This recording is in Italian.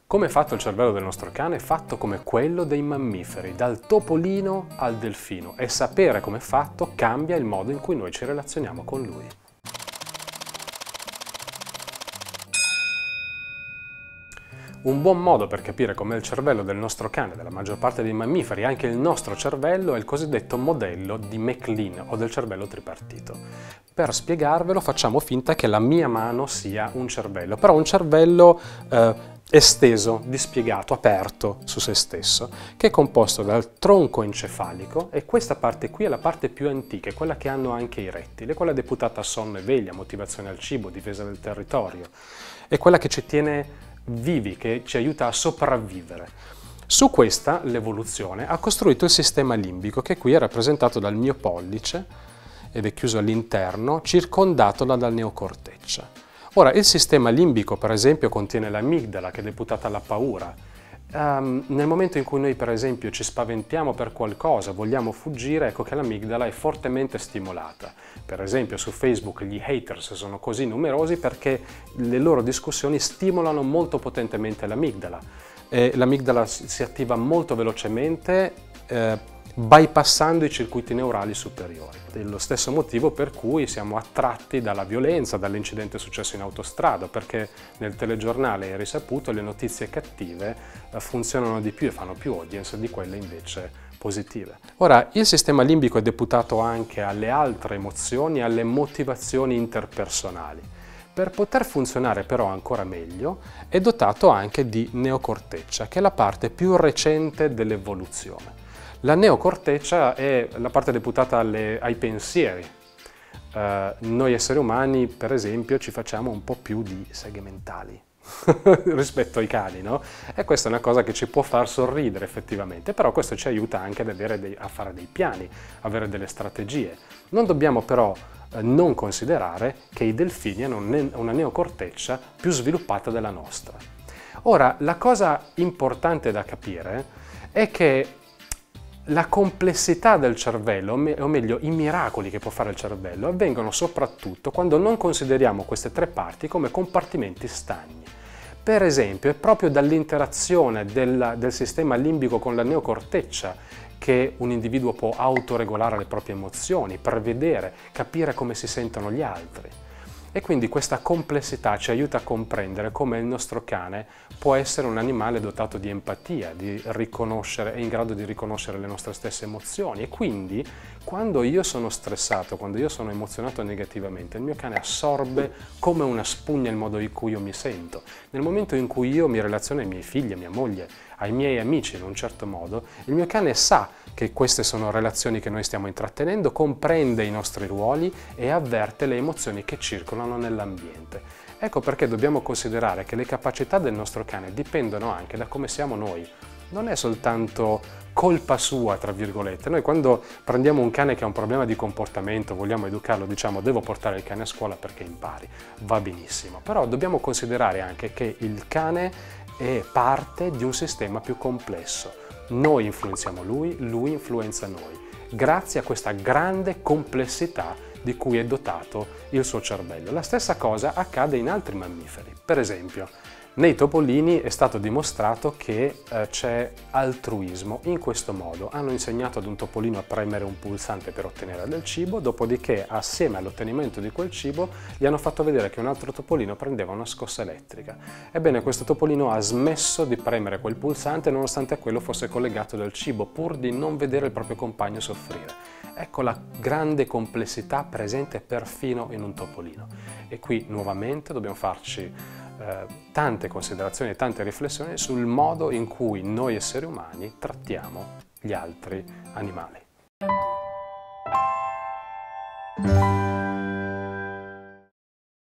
Come è fatto il cervello del nostro cane? È fatto come quello dei mammiferi, dal topolino al delfino, e sapere come è fatto cambia il modo in cui noi ci relazioniamo con lui. Un buon modo per capire com'è il cervello del nostro cane, della maggior parte dei mammiferi, anche il nostro cervello, è il cosiddetto modello di McLean o del cervello tripartito. Per spiegarvelo facciamo finta che la mia mano sia un cervello, però un cervello esteso, dispiegato, aperto su se stesso, che è composto dal tronco encefalico, e questa parte qui è la parte più antica, è quella che hanno anche i rettili, è quella deputata a sonno e veglia, motivazione al cibo, difesa del territorio, è quella che ci tiene vivi, che ci aiuta a sopravvivere. Su questa l'evoluzione ha costruito il sistema limbico, che qui è rappresentato dal mio pollice ed è chiuso all'interno, circondato dal neocorteccia. Ora, il sistema limbico, per esempio, contiene l'amigdala, che è deputata alla paura. Nel momento in cui noi, per esempio, ci spaventiamo per qualcosa, vogliamo fuggire, ecco che l'amigdala è fortemente stimolata. Per esempio, su Facebook gli haters sono così numerosi perché le loro discussioni stimolano molto potentemente l'amigdala. L'amigdala si attiva molto velocemente, bypassando i circuiti neurali superiori. È lo stesso motivo per cui siamo attratti dalla violenza, dall'incidente successo in autostrada, perché nel telegiornale è risaputo le notizie cattive funzionano di più e fanno più audience di quelle invece positive. Ora, il sistema limbico è deputato anche alle altre emozioni, alle motivazioni interpersonali. Per poter funzionare però ancora meglio è dotato anche di neocorteccia, che è la parte più recente dell'evoluzione. La neocorteccia è la parte deputata ai pensieri. Noi esseri umani, per esempio, ci facciamo un po' più di seghe mentali rispetto ai cani, no? E questa è una cosa che ci può far sorridere effettivamente, però questo ci aiuta anche a fare dei piani, avere delle strategie. Non dobbiamo però non considerare che i delfini hanno una neocorteccia più sviluppata della nostra. Ora, la cosa importante da capire è che la complessità del cervello, o meglio i miracoli che può fare il cervello, avvengono soprattutto quando non consideriamo queste tre parti come compartimenti stagni. Per esempio, è proprio dall'interazione del sistema limbico con la neocorteccia che un individuo può autoregolare le proprie emozioni, prevedere, capire come si sentono gli altri. E quindi questa complessità ci aiuta a comprendere come il nostro cane può essere un animale dotato di empatia, è in grado di riconoscere le nostre stesse emozioni, e quindi quando io sono stressato, quando io sono emozionato negativamente, il mio cane assorbe come una spugna il modo in cui io mi sento. Nel momento in cui io mi relaziono ai miei figli, a mia moglie, ai miei amici in un certo modo, il mio cane sa che queste sono relazioni che noi stiamo intrattenendo, comprende i nostri ruoli e avverte le emozioni che circolano nell'ambiente. Ecco perché dobbiamo considerare che le capacità del nostro cane dipendono anche da come siamo noi. Non è soltanto colpa sua, tra virgolette. Noi quando prendiamo un cane che ha un problema di comportamento, vogliamo educarlo, diciamo devo portare il cane a scuola perché impari. Va benissimo, però dobbiamo considerare anche che il cane è parte di un sistema più complesso. Noi influenziamo lui, lui influenza noi, grazie a questa grande complessità di cui è dotato il suo cervello. La stessa cosa accade in altri mammiferi. Per esempio, nei topolini è stato dimostrato che c'è altruismo. In questo modo hanno insegnato ad un topolino a premere un pulsante per ottenere del cibo, dopodiché assieme all'ottenimento di quel cibo gli hanno fatto vedere che un altro topolino prendeva una scossa elettrica. Ebbene, questo topolino ha smesso di premere quel pulsante nonostante a quello fosse collegato del cibo, pur di non vedere il proprio compagno soffrire. Ecco la grande complessità presente perfino in un topolino. E qui nuovamente dobbiamo farci tante considerazioni e tante riflessioni sul modo in cui noi esseri umani trattiamo gli altri animali.